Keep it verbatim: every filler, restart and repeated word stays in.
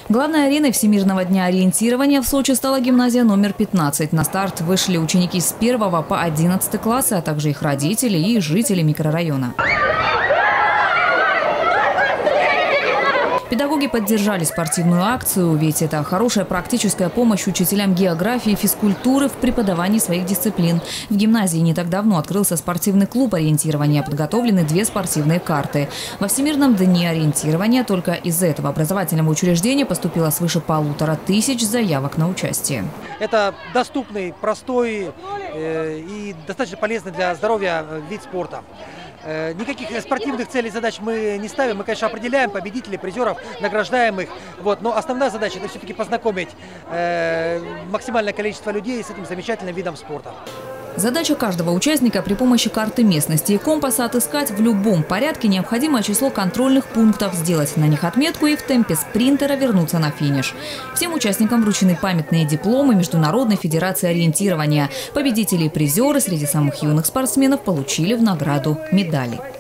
Главной ареной Всемирного дня ориентирования в Сочи стала гимназия номер пятнадцать. На старт вышли ученики с первого по одиннадцатый классы, а также их родители и жители микрорайона. Педагоги поддержали спортивную акцию, ведь это хорошая практическая помощь учителям географии и физкультуры в преподавании своих дисциплин. В гимназии не так давно открылся спортивный клуб ориентирования, подготовлены две спортивные карты. Во Всемирном дне ориентирования только из этого образовательного учреждения поступило свыше полутора тысяч заявок на участие. Это доступный, простой э, и достаточно полезный для здоровья вид спорта. Никаких спортивных целей и задач мы не ставим. Мы, конечно, определяем победителей, призеров, награждаем их. Вот. Но основная задача – это все-таки познакомить э, максимальное количество людей с этим замечательным видом спорта. Задача каждого участника при помощи карты местности и компаса отыскать в любом порядке необходимое число контрольных пунктов, сделать на них отметку и в темпе спринтера вернуться на финиш. Всем участникам вручены памятные дипломы Международной федерации ориентирования. Победители и призеры среди самых юных спортсменов получили в награду медали.